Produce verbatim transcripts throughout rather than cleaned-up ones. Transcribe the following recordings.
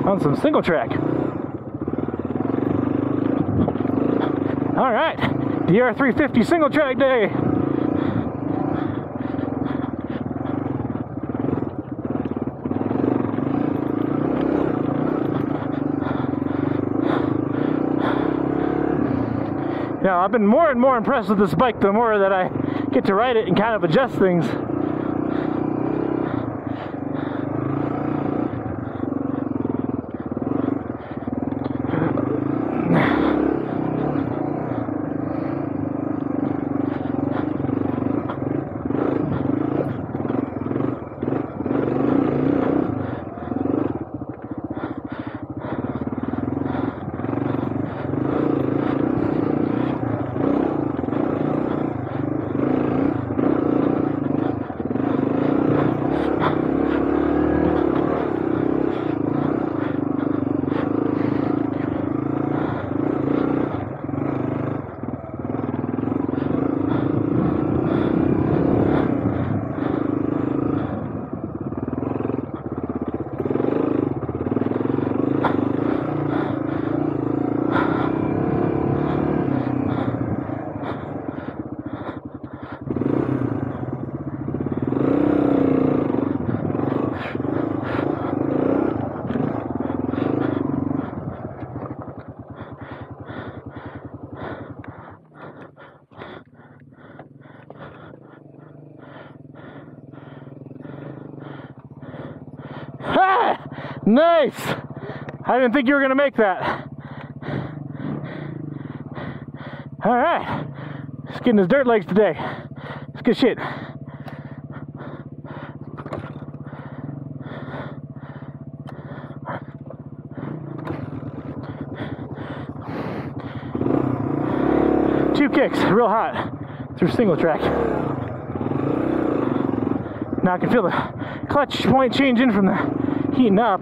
on some single track. All right, D R three fifty single track day. Now, I've been more and more impressed with this bike the more that I get to ride it and kind of adjust things. Nice! I didn't think you were going to make that. Alright. Just getting his dirt legs today. It's good shit. Two kicks, real hot, through single track. Now I can feel the clutch point changing from the heating up.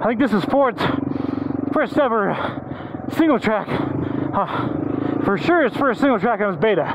I think this is Ford's first ever single track. Uh, for sure it's first single track on his beta.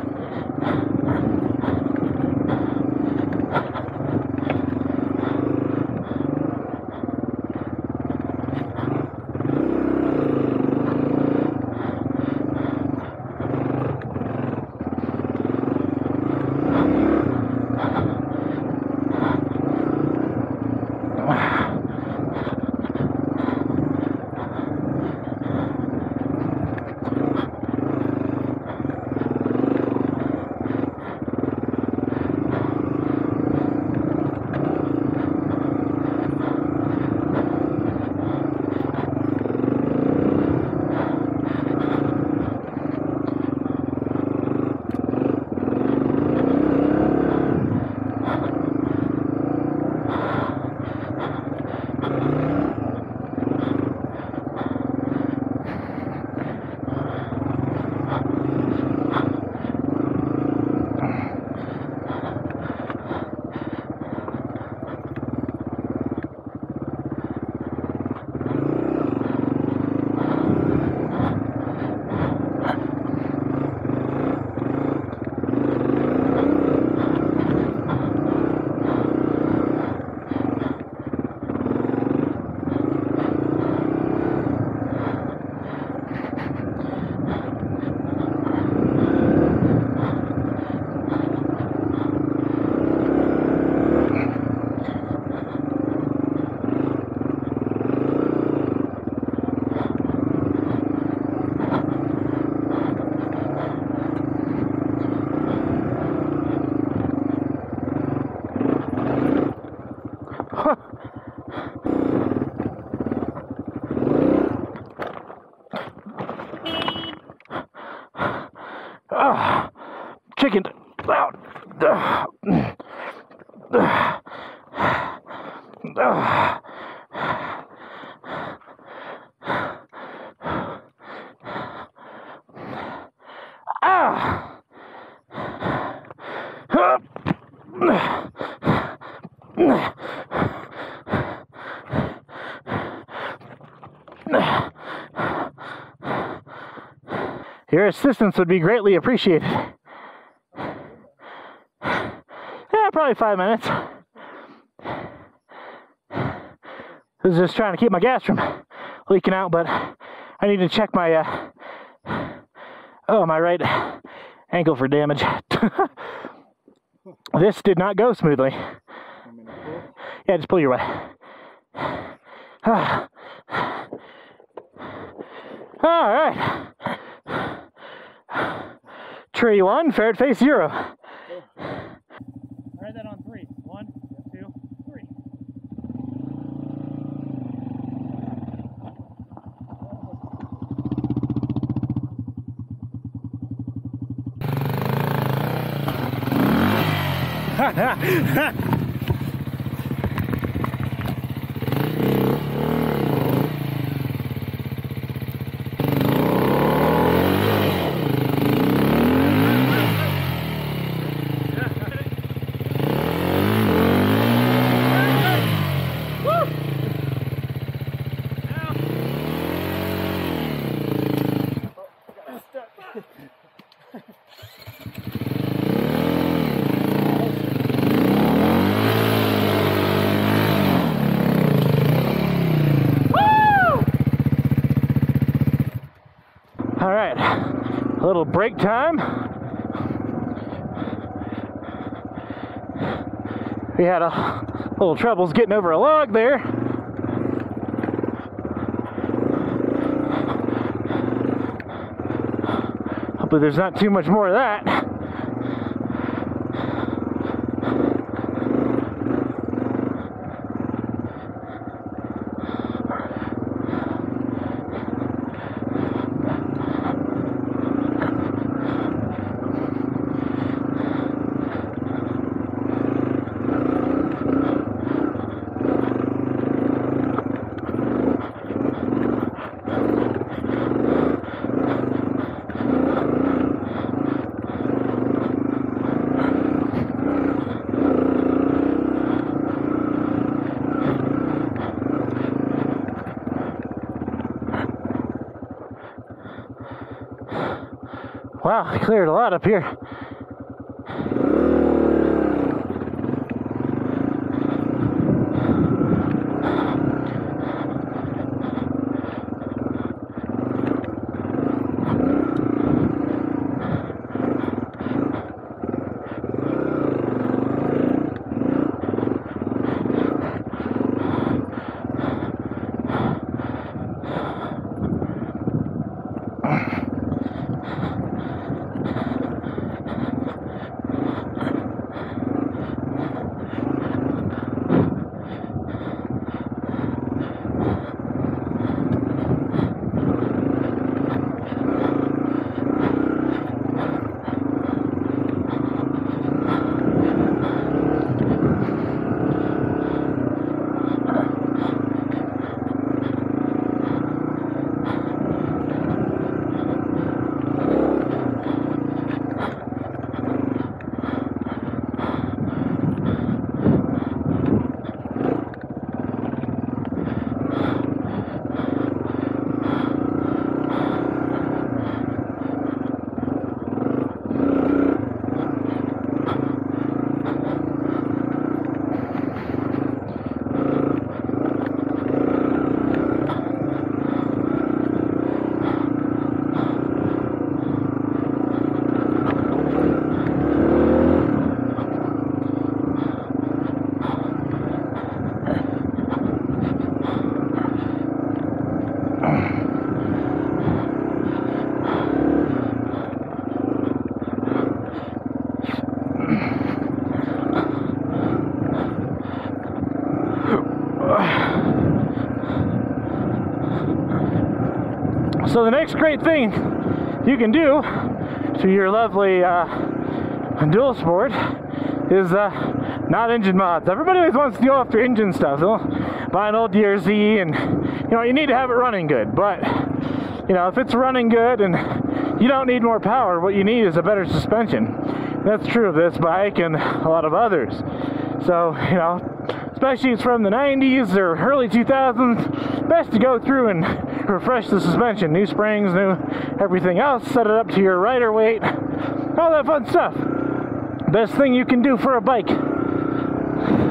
Oh, chicken out. Uh, uh, uh. Ah. Your assistance would be greatly appreciated. Yeah, probably five minutes. I was just trying to keep my gas from leaking out, but I need to check my, uh, oh, my right ankle for damage. This did not go smoothly. Yeah, just pull your way. All right. Tree one, ferret face zero. Cool. Write that on three. One, two, three. Ha ha ha! All right, a little break time. We had a little troubles getting over a log there. Hopefully there's not too much more of that. Wow, I cleared a lot up here. So the next great thing you can do to your lovely uh, dual sport is uh, not engine mods. Everybody always wants to go after engine stuff. They'll buy an old D R Z, and you know, you need to have it running good. But you know, if it's running good and you don't need more power, what you need is a better suspension. That's true of this bike and a lot of others. So you know, especially it's from the nineties or early two thousands, best to go through and refresh the suspension. New springs, new everything else, set it up to your rider weight, all that fun stuff. Best thing you can do for a bike.